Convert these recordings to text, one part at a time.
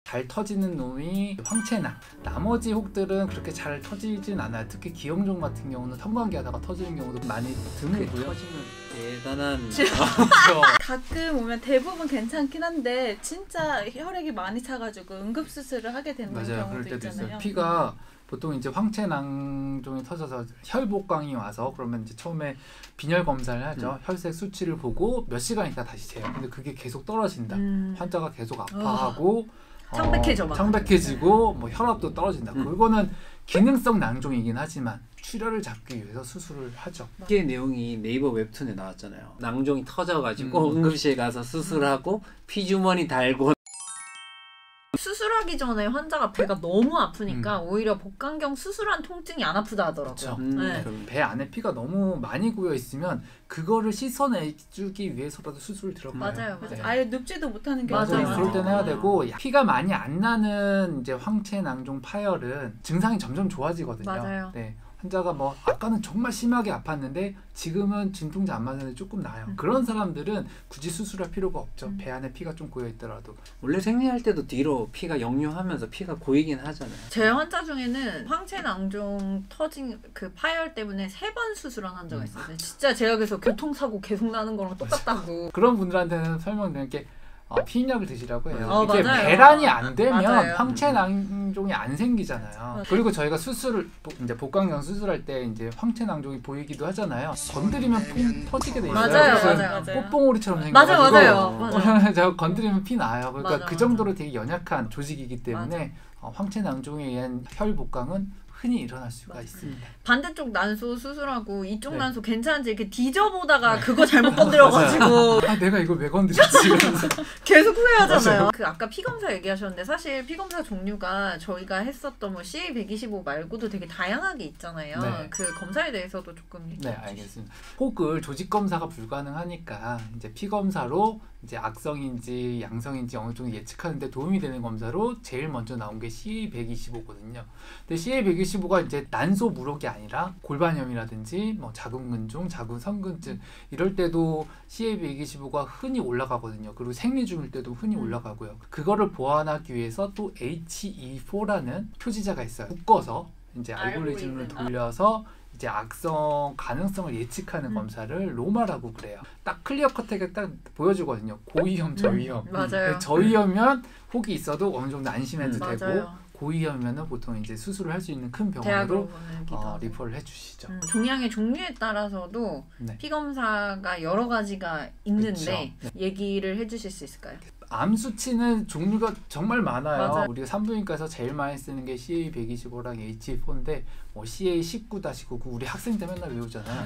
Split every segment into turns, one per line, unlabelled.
잘 터지는 놈이 황체낭. 나머지 혹들은 그렇게 잘 터지진 않아요. 특히 기형종 같은 경우는 성관계 하다가 터지는 경우도 많이 드물고요.
터지면 대단한
가끔 오면 대부분 괜찮긴 한데 진짜 혈액이 많이 차가지고 응급수술을 하게 되는
맞아요.
경우도
그럴 때도
있잖아요.
있어요. 피가 보통 이제 황체낭종이 터져서 혈복강이 와서 그러면 이제 처음에 빈혈 검사를 하죠. 혈색 수치를 보고 몇 시간 있다 다시 재요. 근데 그게 계속 떨어진다. 환자가 계속 아파하고
창백해져 막.
창백해지고 뭐 혈압도 떨어진다. 그거는 기능성 낭종이긴 하지만 출혈을 잡기 위해서 수술을 하죠.
이게 내용이 네이버 웹툰에 나왔잖아요. 낭종이 터져가지고 응급실에 가서 수술하고 피주머니 달고
수술하기 전에 환자가 배가 너무 아프니까 오히려 복강경 수술한 통증이 안 아프다 하더라고요. 네.
배 안에 피가 너무 많이 고여 있으면 그거를 씻어내주기 위해서라도 수술을 들어가요.
맞아요.
네.
아예 눕지도 못하는 게
맞아요.
많아요.
그럴 때는 해야 되고 피가 많이 안 나는 이제 황체낭종 파열은 증상이 점점 좋아지거든요.
맞아요.
네. 환자가 뭐 아까는 정말 심하게 아팠는데 지금은 진통제 안 맞는데 조금 나아요. 그런 사람들은 굳이 수술할 필요가 없죠. 배 안에 피가 좀 고여 있더라도.
원래 생리할 때도 뒤로 피가 역류하면서 피가 고이긴 하잖아요.
제 환자 중에는 황체낭종 터진 그 파열 때문에 3번 수술한 환자가 있었어요. 진짜 제가 그래서 교통사고 계속 나는 거랑 똑같다고.
그런 분들한테는 설명드리는 게 피임약을 드시라고 해요. 이게
맞아요.
배란이 안 되면
맞아요.
황체낭종이 안 생기잖아요. 그리고 저희가 수술을 이제 복강경 수술할 때 이제 황체낭종이 보이기도 하잖아요. 건드리면 퐁 터지게 돼 있어요.
맞아요.
뽀뽕오리처럼 생겨가지고
맞아요.
저 건드리면 피 나요. 그러니까
맞아,
그 정도로 되게 연약한 조직이기 때문에 황체낭종에 의한 혈복강은 흔히 일어날 수가 있습니다.
반대쪽 난소 수술하고 이쪽 난소 괜찮은지 이렇게 뒤져보다가 그거 잘못 건드려가지고
내가 이거 왜 건드렸지? 이러면서.
계속 후회하잖아요. 그 아까 피검사 얘기하셨는데 사실 피검사 종류가 저희가 했었던 뭐 CA125 말고도 되게 다양하게 있잖아요.
네.
그 검사에 대해서도 조금
네, 알겠습니다. 혹을 조직 검사가 불가능하니까 이제 피 검사로 이제 악성인지 양성인지 어느 정도 예측하는 데 도움이 되는 검사로 제일 먼저 나온 게 CA125거든요. 근데 CA125가 이제 난소 무록이 아니라 골반염이라든지 뭐 자궁근종, 자궁선근증 이럴 때도 CA125가 흔히 올라가거든요. 그리고 생리 중일 때도 흔히 올라가고요. 그거를 보완하기 위해서 또 HE4라는 표지자가 있어요. 묶어서 이제 알고리즘을 돌려서 이제 악성 가능성을 예측하는 검사를 로마라고 그래요. 딱 클리어 컷하게 딱 보여주거든요. 고위험, 저위험.
맞아요.
저위험이면 혹이 있어도 어느 정도 안심해도 되고
맞아요.
고위험이면은 보통 이제 수술을 할 수 있는 큰 병원으로 리퍼를 해주시죠.
종양의 종류에 따라서도
네.
피검사가 여러 가지가 있는데
그쵸. 네.
얘기를 해주실 수 있을까요?
암 수치는 종류가 정말 많아요.
맞아요.
우리가 산부인과에서 제일 많이 쓰는 게 CA125랑 HE4인데 뭐 CA19-9 우리 학생 때 맨날 외우잖아요.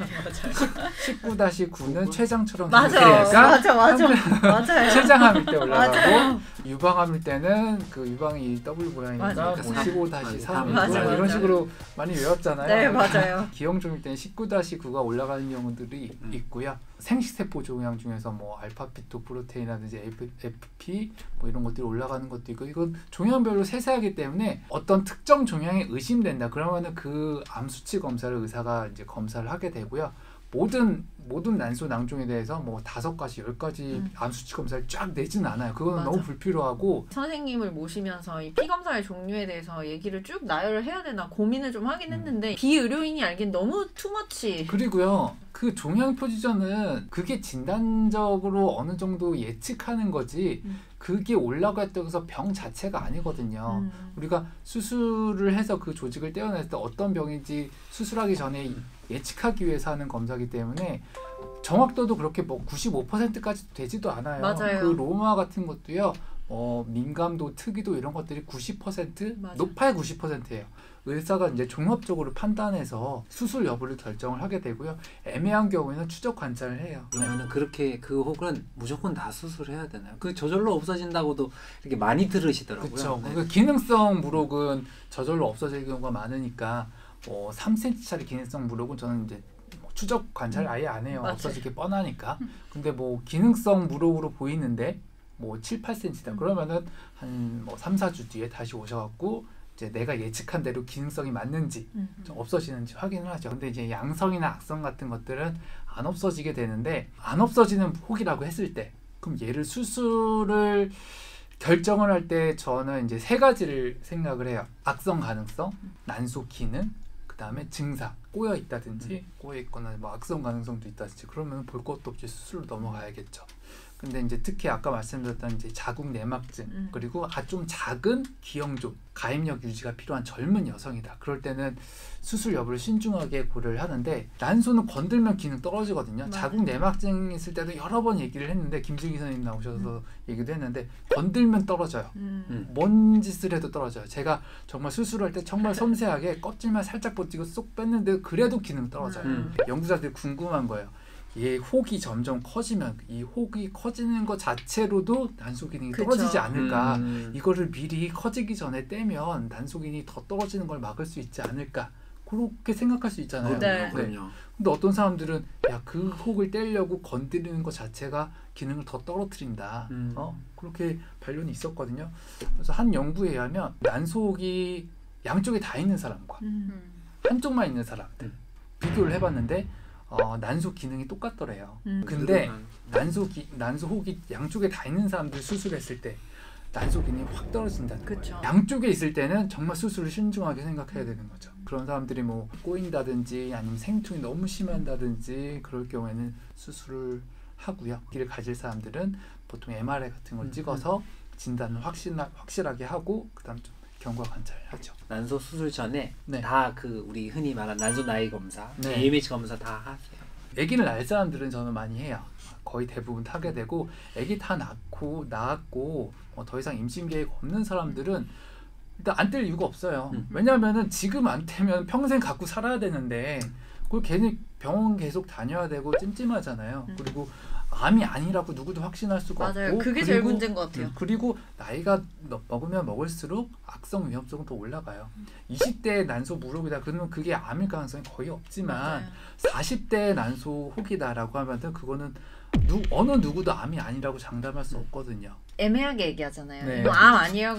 19-9는 췌장처럼 생기니까
맞아요.
췌장암일 때 올라가고 유방암일 때는 그 유방이 W 모양이니까
맞아요.
뭐 15-3
맞아요.
이런 식으로 많이 외웠잖아요.
네, 맞아요.
기형종일 때는 19-9가 올라가는 경우들이 있고요. 생식세포 종양 중에서 뭐 알파피토프로테인이라든지 FP 뭐 이런 것들이 올라가는 것도 있고 이건 종양별로 세세하기 때문에 어떤 특정 종양이 의심된다 그러면은 그 암 수치 검사를 의사가 이제 검사를 하게 되고요. 모든 난소 낭종에 대해서 뭐 5가지, 10가지 암 수치 검사를 쫙 내지는 않아요. 그거는 너무 불필요하고
선생님을 모시면서 이 피검사의 종류에 대해서 얘기를 쭉 나열을 해야 되나 고민을 좀 하긴 했는데 비의료인이 알긴 너무 투머치.
그리고요. 그 종양 표지전은 그게 진단적으로 어느 정도 예측하는 거지 그게 올라갔다고 해서 병 자체가 아니거든요. 우리가 수술을 해서 그 조직을 떼어냈을 때 어떤 병인지 수술하기 전에 예측하기 위해서 하는 검사이기 때문에 정확도도 그렇게 뭐 95%까지 되지도 않아요.
맞아요.
그 로마 같은 것도요. 민감도, 특이도 이런 것들이 90%
맞아.
높아야 90%예요. 의사가 이제 종합적으로 판단해서 수술 여부를 결정을 하게 되고요. 애매한 경우에는 추적 관찰을 해요.
왜냐면 그렇게 그 혹은 무조건 다 수술해야 되나요? 그 저절로 없어진다고도 이렇게 많이 들으시더라고요.
그렇죠.
네.
그 기능성 무록은 저절로 없어질 경우가 많으니까 3cm짜리 기능성 무록은 저는 이제 추적 관찰 아예 안 해요. 없어지게 뻔하니까. 근데 뭐 기능성 무록으로 보이는데 뭐 7, 8cm다. 그러면은 한 뭐 3, 4주 뒤에 다시 오셔갖고 이제 내가 예측한 대로 기능성이 맞는지 좀 없어지는지 확인을 하죠. 근데 이제 양성이나 악성 같은 것들은 안 없어지게 되는데 안 없어지는 혹이라고 했을 때 그럼 얘를 수술을 결정을 할 때 저는 이제 세 가지를 생각을 해요. 악성 가능성, 난소 기능, 그 다음에 증상. 꼬여 있다든지 꼬여 있거나 뭐 악성 가능성도 있다든지 그러면 볼 것도 없이 수술로 넘어가야겠죠. 근데 이제 특히 아까 말씀드렸던 이제 자궁 내막증 그리고 좀 작은 기형종 가입력 유지가 필요한 젊은 여성이다. 그럴 때는 수술 여부를 신중하게 고려를 하는데 난소는 건들면 기능 떨어지거든요.
맞아.
자궁 내막증 있을 때도 여러 번 얘기를 했는데 김슬기 선생님 나오셔서 얘기도 했는데 건들면 떨어져요. 뭔 짓을 해도 떨어져요. 제가 정말 수술할 때 정말 섬세하게 껍질만 살짝 벗기고 쏙 뺐는데 그래도 기능 떨어져요. 연구자들이 궁금한 거예요. 얘 혹이 점점 커지면 이 혹이 커지는 것 자체로도 난소 기능이
그쵸.
떨어지지 않을까. 이거를 미리 커지기 전에 떼면 난소 기능이 더 떨어지는 걸 막을 수 있지 않을까. 그렇게 생각할 수 있잖아요.
네.
그럼요.
근데 어떤 사람들은 야, 그 혹을 떼려고 건드리는 것 자체가 기능을 더 떨어뜨린다. 그렇게 반론이 있었거든요. 그래서 한 연구에 의하면 난소혹이 양쪽에 다 있는 사람과 한쪽만 있는 사람들 비교를 해봤는데 난소 기능이 똑같더래요. 근데 난소혹이 양쪽에 다 있는 사람들 수술했을 때 난소 기능이 확 떨어진다는 거예요.
그쵸.
양쪽에 있을 때는 정말 수술을 신중하게 생각해야 되는 거죠. 그런 사람들이 뭐 꼬인다든지 아니면 생통이 너무 심한다든지 그럴 경우에는 수술을 하고요. 길을 가질 사람들은 보통 MRI 같은 걸 찍어서 진단을 확실하게 하고 그다음 좀 경과 관찰을 하죠.
난소 수술 전에
네.
다 그 우리 흔히 말하는 난소 나이 검사,
네.
AMH 검사 다 하세요.
아기를 낳을 사람들은 저는 많이 해요. 거의 대부분 하게 되고 아기 다 낳았고 더 이상 임신 계획 없는 사람들은 일단 안 뗄 이유가 없어요. 왜냐하면은 지금 안 떼면 평생 갖고 살아야 되는데 그걸 괜히 병원 계속 다녀야 되고 찜찜하잖아요. 그리고 암이 아니라고 누구도 확신할 수가
맞아요.
없고
그게
그리고,
제일 문제인 것 같아요.
그리고 나이가 먹으면 먹을수록 악성 위험성은 더 올라가요. 20대 난소 무록이다 그러면 그게 암일 가능성이 거의 없지만
맞아요.
40대 난소 혹이다라고 하면은 그거는 어느 누구도 암이 아니라고 장담할 수 없거든요.
애매하게 얘기하잖아요.
네.
이거 암 아니라고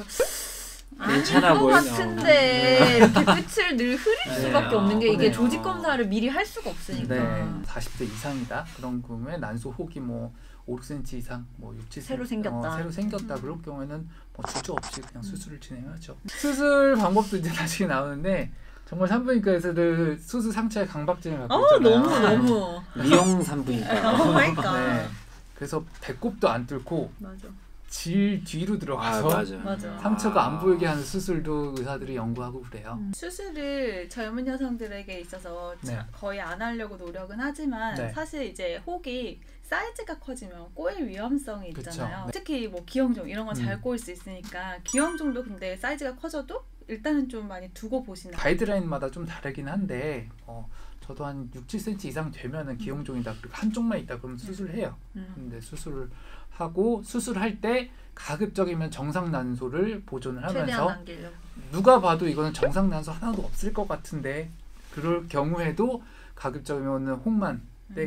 괜찮아
아닌 것
보이네.
같은데 이렇게 끝을 늘 흐릴 수밖에
네.
없는 게 이게
그러네요.
조직 검사를 미리 할 수가 없으니까.
네, 40대 이상이다. 그런 경우에 난소 혹이 뭐 5cm 이상, 뭐 6, 7cm
새로 생겼다.
새로 생겼다. 그럴 경우에는 뭐 주저 없이 그냥 수술을 진행하죠. 수술 방법도 이제 나중에 나오는데 정말 산부인과에서도 수술 상처에 강박증을 갖고 있잖아요.
너무
미용 산부인과.
그러니까.
네, 그래서 배꼽도 안 뚫고
맞아.
질 뒤로 들어가서
맞아.
상처가 안 보이게 하는 수술도 의사들이 연구하고 그래요.
수술을 젊은 여성들에게 있어서
네.
거의 안 하려고 노력은 하지만
네.
사실 이제 혹이 사이즈가 커지면 꼬일 위험성이 있잖아요.
그쵸. 네.
특히 뭐 기형종 이런 건 잘 꼬일 수 있으니까 기형종도 근데 사이즈가 커져도 일단은 좀 많이 두고 보시는
가이드라인마다 좀 다르긴 한데 저도 한 6, 7cm 이상 되면은 기형종이다. 그리고 한쪽만 있다 그러면 수술해요. 근데 수술을 하고 수술할 때 가급적이면 정상 난소를 보존을
최대한
하면서
남기려고.
누가 봐도 이거는 정상 난소 하나도 없을 것 같은데 그럴 경우에도 가급적이면 혹만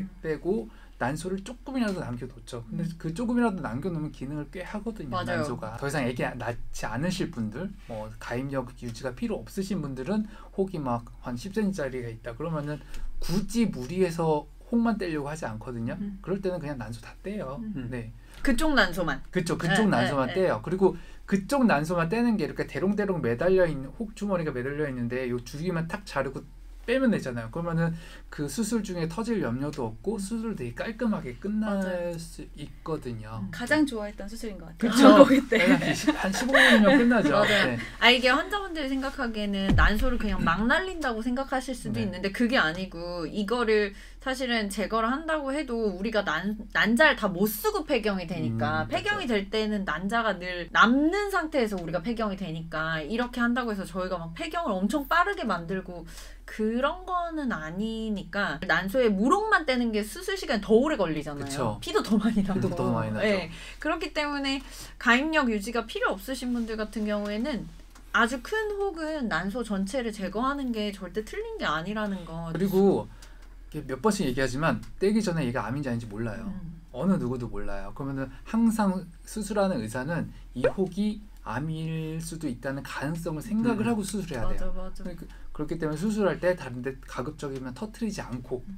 빼고 난소를 조금이라도 남겨놓죠. 근데 그 조금이라도 남겨놓으면 기능을 꽤 하거든요.
맞아요.
난소가. 더 이상 애기 낳지 않으실 분들, 뭐 가입력 유지가 필요 없으신 분들은 혹이 막 한 10cm짜리가 있다. 그러면은 굳이 무리해서 혹만 떼려고 하지 않거든요. 그럴 때는 그냥 난소 다 떼요. 네,
그쪽 난소만.
그쪽
네,
난소만
네,
떼요. 그리고 그쪽 난소만 떼는 게 이렇게 대롱대롱 매달려 있는 혹 주머니가 매달려 있는데 요 줄기만 탁 자르고 빼면 되잖아요. 그러면은 그 수술 중에 터질 염려도 없고 수술 되게 깔끔하게 끝날
맞아요.
수 있거든요.
가장 좋아했던 수술인 것 같아요.
그쵸?
거기 때.
한 15분이면 끝나죠.
맞아요.
네.
이게 환자분들이 생각하기에는 난소를 그냥 막 날린다고 생각하실 수도
네.
있는데 그게 아니고 이거를 사실은 제거를 한다고 해도 우리가 난자를 다 못 쓰고 폐경이 되니까 폐경이 될 때는 난자가 늘 남는 상태에서 우리가 폐경이 되니까 이렇게 한다고 해서 저희가 막 폐경을 엄청 빠르게 만들고 그런 거는 아니니까 난소에 무록만 떼는 게 수술 시간이 더 오래 걸리잖아요.
그쵸.
피도 더 많이 나고.
피도 더 많이 나죠.
네. 그렇기 때문에 가입력 유지가 필요 없으신 분들 같은 경우에는 아주 큰 혹은 난소 전체를 제거하는 게 절대 틀린 게 아니라는 거.
그리고 몇 번씩 얘기하지만 떼기 전에 얘가 암인지 아닌지 몰라요. 어느 누구도 몰라요. 그러면은 항상 수술하는 의사는 이 혹이 암일 수도 있다는 가능성을 생각을 하고 수술해야 돼요.
맞아.
그렇기 때문에 수술할 때 다른데 가급적이면 터트리지 않고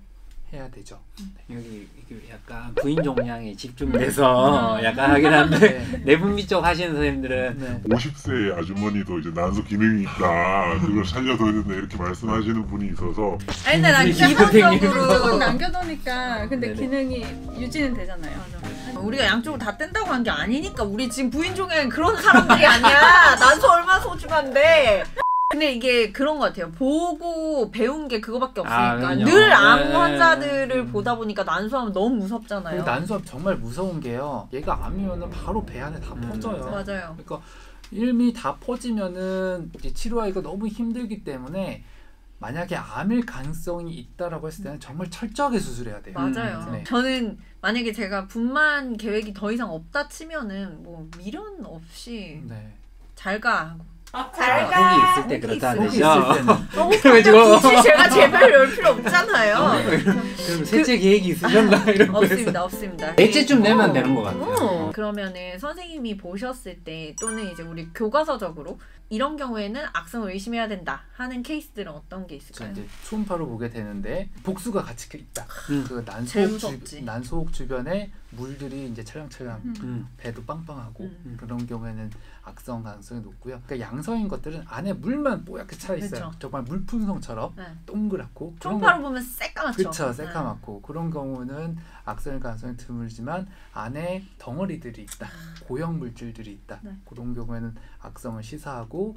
해야 되죠.
여기 이게 약간 부인 종양에 집중돼서 약간 하긴 한데 내분비 쪽 하시는 선생님들은
네.
50세 아주머니도 이제 난소 기능이 있다. 그걸 살려둬야 된다 이렇게 말씀하시는 분이 있어서
아니 근데 난
선생님.
기본적으로
남겨놓으니까 근데
네네.
기능이 유지는 되잖아요.
우리가 양쪽을 다 뗀다고 한 게 아니니까 우리 지금 부인 중에 그런 사람들이 아니야. 난소 얼마나 소중한데. 근데 이게 그런 것 같아요. 보고 배운 게 그거밖에 없으니까
그럼요.
늘 암
네.
환자들을 보다 보니까 난소하면 너무 무섭잖아요.
난소암 정말 무서운 게요. 얘가 암이면은 바로 배 안에 다 퍼져요.
맞아요.
그러니까 이미 다 퍼지면은 이제 치료하기가 너무 힘들기 때문에 만약에 암일 가능성이 있다라고 했을 때는 정말 철저하게 수술해야 돼요.
맞아요.
네.
저는 만약에 제가 분만 계획이 더 이상 없다 치면은 뭐 미련 없이
네.
잘 가.
혹이 있을 때 그렇다는
혹이
거죠.
있을 때는
그래가지고
굳이 제가 제발 열 필요 없잖아요.
그럼 셋째 계획이 있으셨나 이런 거 해서
없습니다.
넷째쯤 되면 되는 것 같아요.
그러면은 선생님이 보셨을 때 또는 이제 우리 교과서적으로 이런 경우에는 악성을 의심해야 된다 하는 케이스들은 어떤 게
자,
있을까요?
이제 초음파로 보게 되는데 복수가 같이 있다. 그
제일
난소옥,
무섭지.
난소옥 주변에 물들이 이제 찰랑찰랑 배도 빵빵하고 그런 경우에는 악성 가능성이 높고요. 그러니까 양성인 것들은 안에 물만 뽀얗게 차 있어요.
그쵸.
정말 물풍선처럼
네.
동그랗고
초음파로 보면 새까맣죠.
그렇죠, 새까맣고 그런 경우는 악성일 가능성이 드물지만 안에 덩어리들이 있다, 고형 물질들이 있다.
네.
그런 경우에는 악성을 시사하고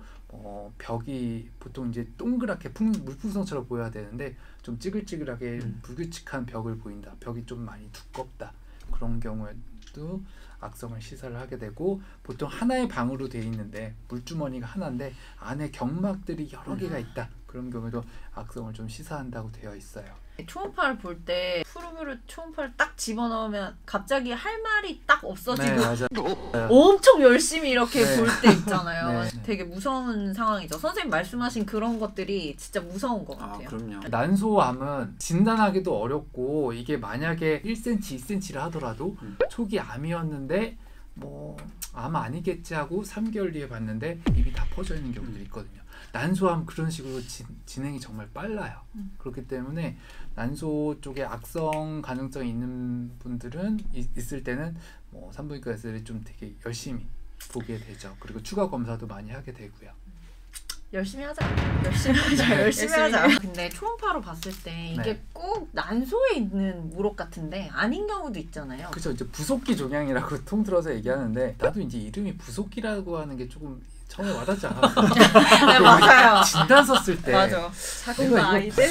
벽이 보통 이제 동그랗게 물풍선처럼 보여야 되는데 좀 찌글찌글하게 불규칙한 벽을 보인다. 벽이 좀 많이 두껍다. 그런 경우에도 악성을 시사를 하게 되고 보통 하나의 방으로 되어 있는데 물주머니가 하나인데 안에 경막들이 여러 개가 있다. 그런 경우에도 악성을 좀 시사한다고 되어 있어요.
초음파를 볼 때 푸르르 초음파를 딱 집어넣으면 갑자기 할 말이 딱 없어지고
네, 맞아요.
엄청 열심히 이렇게
네.
볼 때 있잖아요.
네.
되게 무서운 상황이죠. 선생님 말씀하신 그런 것들이 진짜 무서운 것
아
같아요.
그럼요.
난소암은 진단하기도 어렵고 이게 만약에 1cm, 2cm를 하더라도 초기 암이었는데 뭐 암 아니겠지 하고 3개월 뒤에 봤는데 이미 다 퍼져 있는 경우도 있거든요. 난소암 그런 식으로 진행이 정말 빨라요. 그렇기 때문에 난소 쪽에 악성 가능성이 있는 분들은 있을 때는 뭐 산부인과 의사들이 좀 되게 열심히 보게 되죠. 그리고 추가 검사도 많이 하게 되고요.
열심히 하자. 열심히 하자. 열심히 하자. 근데 초음파로 봤을 때 이게
네.
꼭 난소에 있는 물혹 같은데 아닌 경우도 있잖아요.
그렇죠. 이제 부속기 종양이라고 통틀어서 얘기하는데 나도 이제 이름이 부속기라고 하는 게 조금 처음에 와닿지 않았어요.
네, 맞아요.
진단 썼을 때
맞아. 작은
내가 이거
아이들.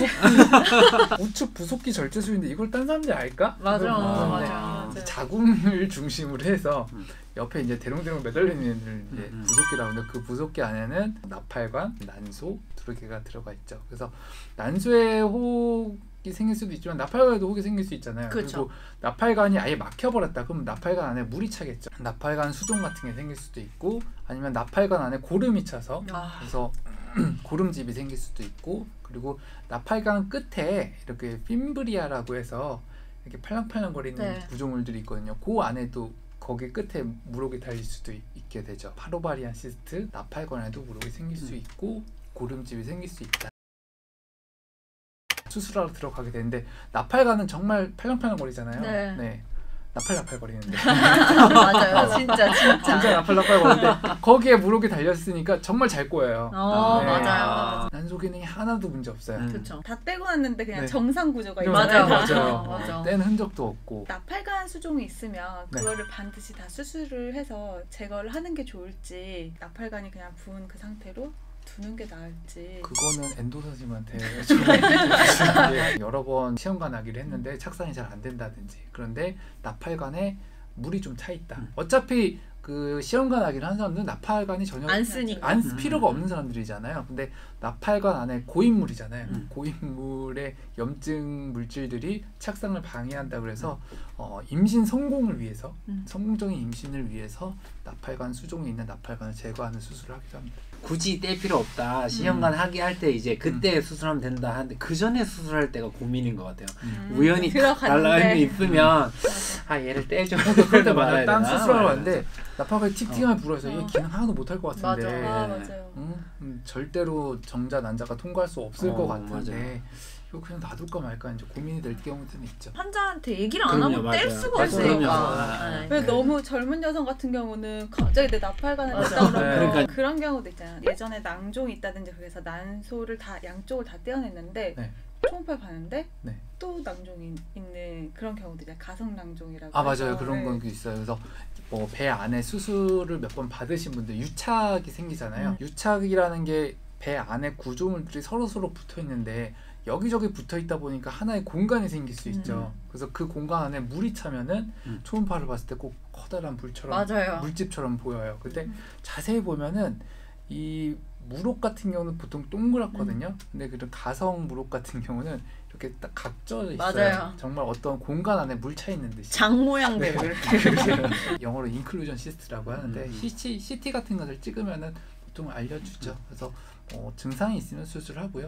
우측 부속기 절제술인데 이걸 딴 사람들이 알까?
맞아.
그걸 물었는데
맞아.
이제 자궁을 중심으로 해서 옆에 이제 대롱대롱 매달려 있는 애들 이제 부속기라고 하는데 그 부속기 안에는 나팔관, 난소 두 개가 들어가 있죠. 그래서 난소에 혹이 생길 수도 있지만 나팔관에도 혹이 생길 수 있잖아요.
그렇죠.
그리고 나팔관이 아예 막혀버렸다. 그럼 나팔관 안에 물이 차겠죠. 나팔관 수종 같은 게 생길 수도 있고 아니면 나팔관 안에 고름이 차서 그래서 고름집이 생길 수도 있고 그리고 나팔관 끝에 이렇게 핀브리아라고 해서 이렇게 팔랑팔랑거리는
네.
구조물들이 있거든요. 그 안에도 거기 끝에 물혹이 달릴 수도 있게 되죠. 파로바리안 시스트, 나팔관에도 물혹이 생길 수 있고 고름집이 생길 수 있다. 수술하러 들어가게 되는데 나팔관은 정말 팔랑팔랑거리잖아요.
네.
나팔나팔거리는데
맞아요. 진짜.
나팔나팔거리는데 거기에 물혹이 달렸으니까 정말 잘 꼬여요.
어,
네.
맞아요.
난소 기능이 하나도 문제 없어요.
그렇죠.
다 떼고 났는데 그냥
네.
정상 구조가
맞아요.
있잖아요.
맞아요.
뗀 흔적도 없고.
나팔관 수종이 있으면
네.
그거를 반드시 다 수술을 해서 제거를 하는 게 좋을지 나팔관이 그냥 부은 그 상태로 두는 게 나을지.
그거는 엔도 선생님한테 여쭤보는데 여러 번 시험관 하기를 했는데 착상이 잘 안 된다든지 그런데 나팔관에 물이 좀 차 있다. 어차피 그 시험관 하기를 한 사람들은 나팔관이 전혀
안 쓰니까.
안 쓸 필요가 없는 사람들이잖아요. 근데 나팔관 안에 고인물이잖아요. 고인물의 염증 물질들이 착상을 방해한다 그래서 임신 성공을 위해서 성공적인 임신을 위해서 나팔관 수종에 있는 나팔관을 제거하는 수술을 하기도 합니다.
굳이 뗄 필요 없다. 시험관 하기 할 때 이제 그때 수술하면 된다 하는데 그 전에 수술할 때가 고민인 것 같아요. 우연히 달라임이 있으면 아 얘를 떼줘.
그럴 때
말아야
맞아요. 딴
되나?
수술하러 왔는데 나팔관이 틱틱하게 불어서 얘 기능 하나도 못할 것 같은데
맞아.
아 맞아요.
절대로 정자 난자가 통과할 수 없을 것 같은데
맞아요.
이거 그냥 놔둘까 말까 이제 고민이 될 경우들은 있죠.
환자한테 얘기를 안 하고 뗄 수가 없으니까.
왜 너무 젊은 여성 같은 경우는 갑자기 내 나팔관을 냈다 그러면
그러니까.
그런 경우도 있잖아. 예전에 낭종이 있다든지 그래서 난소를 다 양쪽을 다 떼어냈는데
네.
초음파를 봤는데
네.
또 낭종이 있는 그런 경우도 있잖아. 가성 낭종이라고.
아
해서.
맞아요. 그런 건 있어요. 그래서 뭐 배 안에 수술을 몇 번 받으신 분들 유착이 생기잖아요. 유착이라는 게 배 안에 구조물들이 서로 붙어 있는데 여기저기 붙어 있다 보니까 하나의 공간이 생길 수 있죠. 그래서 그 공간 안에 물이 차면은 초음파를 봤을 때 꼭 커다란 불처럼
맞아요.
물집처럼 보여요. 근데 자세히 보면은 이 무록 같은 경우는 보통 동그랗거든요. 근데 그런 가성 무록 같은 경우는 이렇게 딱 각져 있어요.
맞아요.
정말 어떤 공간 안에 물 차 있는 듯이.
장 모양대로
네.
이렇게.
영어로 인클루전 시스트라고 하는데 CT 같은 것을 찍으면은 보통 알려주죠. 그래서 증상이 있으면 수술하고요.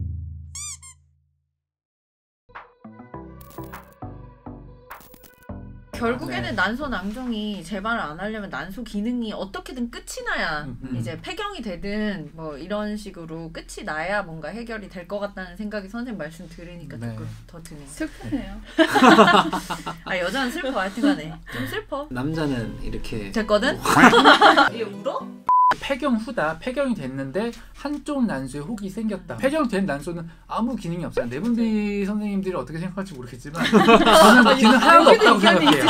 결국에는 난소 낭종이 재발을 안 하려면 난소 기능이 어떻게든 끝이 나야 이제 폐경이 되든 뭐 이런 식으로 끝이 나야 뭔가 해결이 될 것 같다는 생각이 선생님 말씀 들으니까
네.
조금 더 드네요.
슬프네요.
아 여자는 슬퍼 하여튼간에 좀 슬퍼.
남자는 이렇게
됐거든? 얘 울어?
폐경 후다. 폐경이 됐는데 한쪽 난소에 혹이 생겼다. 폐경된 난소는 아무 기능이 없어요. 내분비 선생님들이 어떻게 생각할지 모르겠지만 저는 기능 하나도 없다고 생각해요.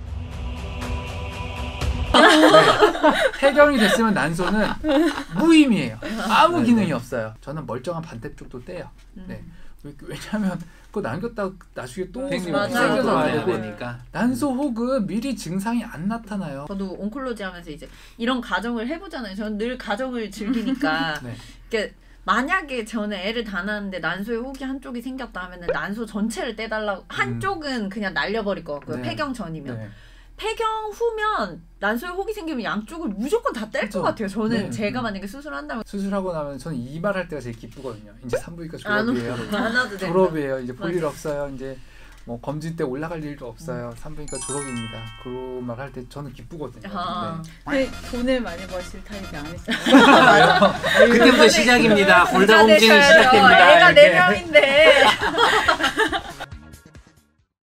네. 폐경이 됐으면 난소는 무의미해요. 아무 기능이 없어요. 저는 멀쩡한 반대쪽도 떼요. 네. 왜냐하면 그거 남겼다 나중에 또
생겨서
와야
되니까.
난소 혹은 미리 증상이 안 나타나요.
저도 온콜로지 하면서 이제 이런 가정을 해보잖아요. 저는 늘 가정을 즐기니까
네.
이게 만약에 저는 애를 다 낳았는데 난소에 혹이 한쪽이 생겼다 하면은 난소 전체를 떼달라고 한쪽은 그냥 날려버릴 것 같고요.
네.
폐경 전이면.
네.
폐경 후면 난소에 혹이 생기면 양쪽을 무조건 다 뗄 것 같아요. 저는
네.
제가 만약에 수술한다면
수술하고 나면 저는 이발할 때가 제일 기쁘거든요. 이제 산부인과
안
졸업이에요.
와도 된다.
졸업이에요. 이제 볼 일 없어요. 이제 뭐 검진 때 올라갈 일도 없어요. 산부인과 졸업입니다. 그런 말 할 때 저는 기쁘거든요.
아.
네.
돈을 많이 버실 타입이 아니잖아요.
그때부터 시작입니다. 골다공증이 시작됩니다.
애가
이렇게.
4명인데